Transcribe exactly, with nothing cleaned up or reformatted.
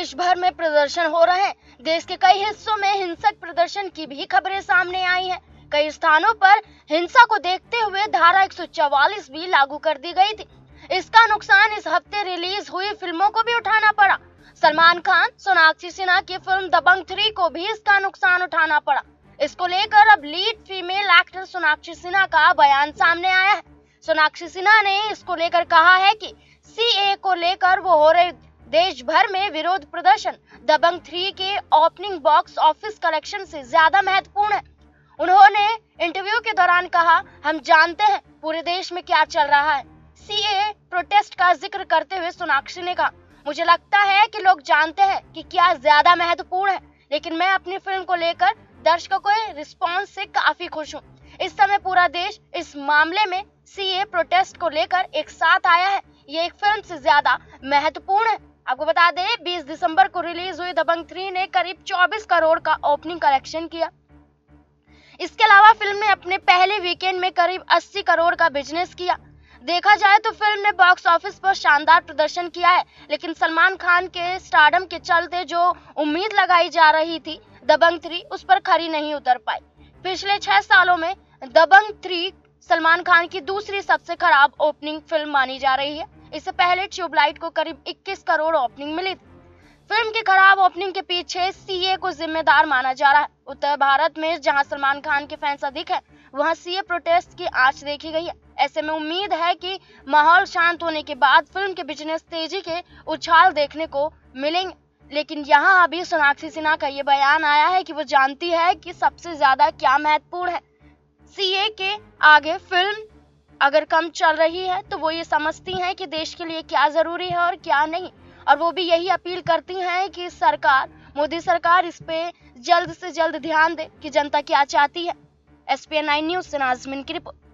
देश भर में प्रदर्शन हो रहे हैं। देश के कई हिस्सों में हिंसक प्रदर्शन की भी खबरें सामने आई हैं। कई स्थानों पर हिंसा को देखते हुए धारा एक सौ चौवालीस भी लागू कर दी गई थी। इसका नुकसान इस हफ्ते रिलीज हुई फिल्मों को भी उठाना पड़ा। सलमान खान, सोनाक्षी सिन्हा की फिल्म दबंग थ्री को भी इसका नुकसान उठाना पड़ा। इसको लेकर अब lead female actor Sonakshi Sinha का बयान सामने आया है। सोनाक्षी सिन्हा ने इसको लेकर कहा है कि सीए को लेकर वो हो रहे देश भर में विरोध प्रदर्शन दबंग थ्री के ओपनिंग बॉक्स ऑफिस कलेक्शन से ज्यादा महत्वपूर्ण है। उन्होंने इंटरव्यू के दौरान कहा, हम जानते हैं पूरे देश में क्या चल रहा है। सीए प्रोटेस्ट का जिक्र करते हुए सोनाक्षी ने कहा, मुझे लगता है कि लोग जानते हैं कि क्या ज्यादा महत्वपूर्ण है, लेकिन मैं अपनी फिल्म को लेकर दर्शकों के रिस्पांस से काफी खुश हूँ। इस समय पूरा देश इस मामले में सीए प्रोटेस्ट को लेकर एक साथ आया है। ये एक फिल्म से ज्यादा महत्वपूर्ण है। आपको बता दें, बीस दिसंबर को रिलीज हुई दबंग थ्री ने करीब चौबीस करोड़ का ओपनिंग कलेक्शन किया। इसके अलावा फिल्म ने अपने पहले वीकेंड में करीब अस्सी करोड़ का बिजनेस किया। देखा जाए तो फिल्म ने बॉक्स ऑफिस पर शानदार प्रदर्शन किया है, लेकिन सलमान खान के स्टारडम के चलते जो उम्मीद लगाई जा रही थी दबंग थ्री उस पर खरी नहीं उतर पाई। पिछले छह सालों में दबंग थ्री सलमान खान की दूसरी सबसे खराब ओपनिंग फिल्म मानी जा रही है। इससे पहले ट्यूबलाइट को करीब इक्कीस करोड़ ओपनिंग मिली थी। फिल्म की खराब ओपनिंग के पीछे सीए को जिम्मेदार माना जा रहा है। उत्तर भारत में जहां सलमान खान के फैंस अधिक हैं, वहां सीए प्रोटेस्ट की आंच देखी गई है। ऐसे में उम्मीद है कि माहौल शांत होने के बाद फिल्म के बिजनेस तेजी के उछाल देखने को मिलेंगे। लेकिन यहाँ अभी सोनाक्षी सिन्हा का ये बयान आया है कि वो जानती है कि सबसे ज्यादा क्या महत्वपूर्ण है। सीए के आगे फिल्म अगर कम चल रही है तो वो ये समझती हैं कि देश के लिए क्या जरूरी है और क्या नहीं, और वो भी यही अपील करती हैं कि सरकार, मोदी सरकार इस पे जल्द से जल्द ध्यान दे कि जनता क्या चाहती है। S P N nine news से नाज़मीन की रिपोर्ट।